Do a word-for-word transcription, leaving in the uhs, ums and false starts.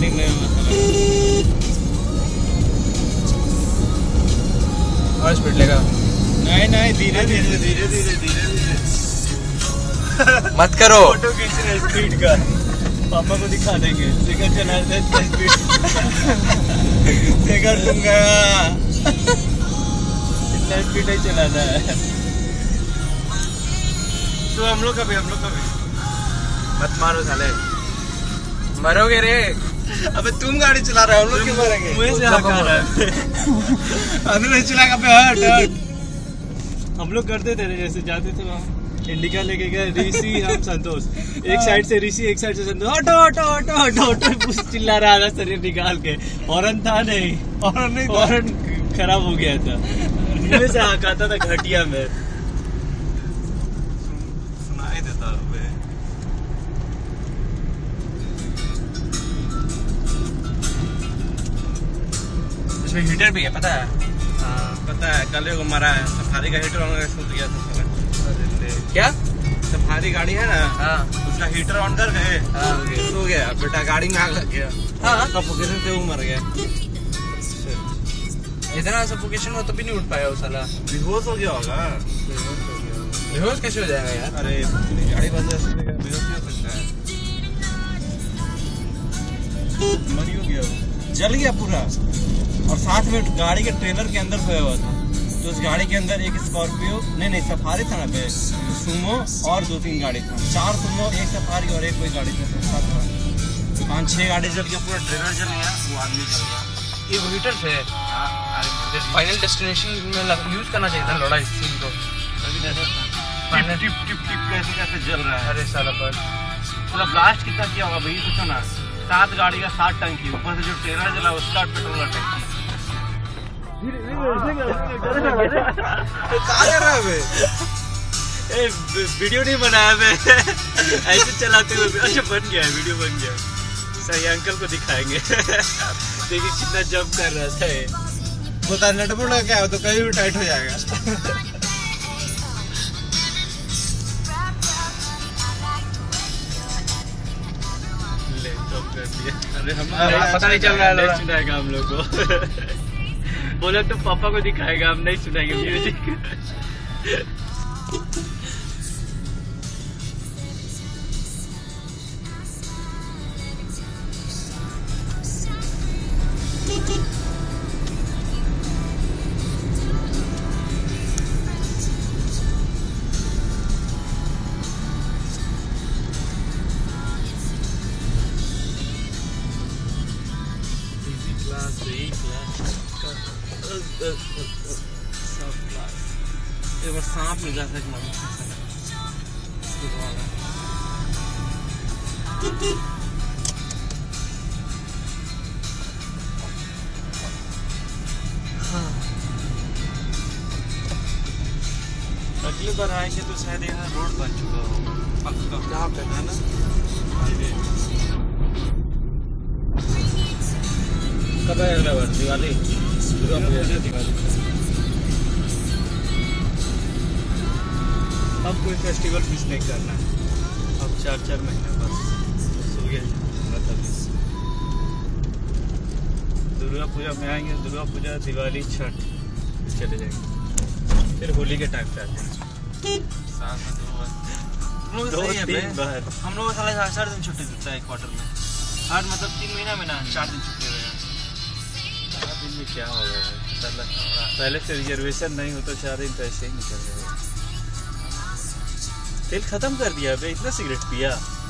Starting में और speed लेगा। नहीं नहीं धीरे धीरे धीरे धीरे धीरे धीरे मत करो। फोटो खींच रहे स्पीड का, पापा को दिखा देंगे। शेखर चला रहे स्पीड। शेखर तुम गया इतना स्पीड ही चलाना है। तो हम लोग कभी हम लोग कभी मत मारो साले, मरोगे रे। अबे तुम गाड़ी चला रहे हो, हम लोग क्यों मरेंगे? मुझे से हका रहा है। अभी नहीं चलाएगा पे हट हट। हम लोग करते थे जैसे जाते थे वहाँ इंडिका लेके गए, ऋषि हम संतोष, एक साइड से ऋषि एक साइड से संतोष, हटो हटो हटो हटो हटो चिल्ला रहा था शरीर निकाल के। हॉर्न था नहीं, हॉर्न नहीं, हॉर्न खराब हो गया था। मुझे से हकाता था घटिया में, सुनाई देता। इसमें हीटर भी है पता है? हाँ पता है, कल को मरा है सफारी का हीटर ऑन करके सूत गया था। क्या सफारी गाड़ी है ना, हाँ उसका हीटर ऑन कर गए, हाँ सो गया बेटा, गाड़ी में आग लग गया। हाँ सफोकेशन से वो मर गया। इतना सफोकेशन में तो भी नहीं उठ पाया वो साला, बेहोश हो गया होगा। बेहोश कैसे हो जाएगा यार? अरे गाड़ी बंद है, बेहोश नहीं हो सकता है। मर ही हो गया, जल गया पूरा। और साथ में गाड़ी के ट्रेलर के अंदर सोया हुआ था। तो उस गाड़ी के अंदर एक स्कॉर्पियो, नहीं नहीं सफारी था ना पे, सुमो और दो तीन गाड़ी था, चार सुमो, एक सफारी और एक कोई गाड़ी था, सात था। पाँच छह गाड़ी जल गया, पूरा ट्रेलर जल गया, वो आदमी जल गया। ये हीटर से फाइनल डेस्टिनेशन में यूज करना चाहिए था लौड़ा इस सीन को। टिप टिप टिप टिप कैसे कैसे जल रहा है। अरे साला पर पूरा ब्लास्ट कितना किया होगा भाई, सोचो ना, सात गाड़ी का सात टंकी, ऊपर से जो ट्रेलर जला उसका पेट्रोल का टंकी। वीडियो नहीं बनाया मैं, ऐसे चलाते हुए। अच्छा बन गया है, वीडियो बन गया। सही अंकल को दिखाएंगे। देखिए कितना जंप कर रहा था ये। बता नटबोल्ट का क्या हो तो कहीं भी टाइट हो जाएगा। ले जंप कर दिया। अरे हम पता नहीं चल रहा है, नहीं सुनाएगा हम लोग को। बोला तो पापा को दिखाएगा, हम नहीं सुनाएंगे म्यूजिक। एक बार सांप मिल जाता है। अगली बार आएंगे तो शायद यहाँ रोड बन चुका हो, पक्का जहाँ पे है ना हाईवे। कब है अगला बार? दिवाली, दुर्गा पूजा, दिवाली। अब कोई फेस्टिवल मिस नहीं करना है, अब चार चार महीने बस हो गया। दुर्गा पूजा में आएंगे, दुर्गा पूजा, दिवाली, छठ, चले जाएंगे। फिर होली के टाइम पे आते हैं, साल में दो बार, दो तीन बार। हम लोग साला चार दिन छुट्टी देता है क्वार्टर में, हर मतलब तीन महीना में ना चार दिन छुट्टी हो जाए। चार दिन में क्या होगा पहले से रिजर्वेशन नहीं हो तो चार दिन तो ऐसे ही निकल जाएगा। तेल खत्म कर दिया बे, इतना सिगरेट पिया।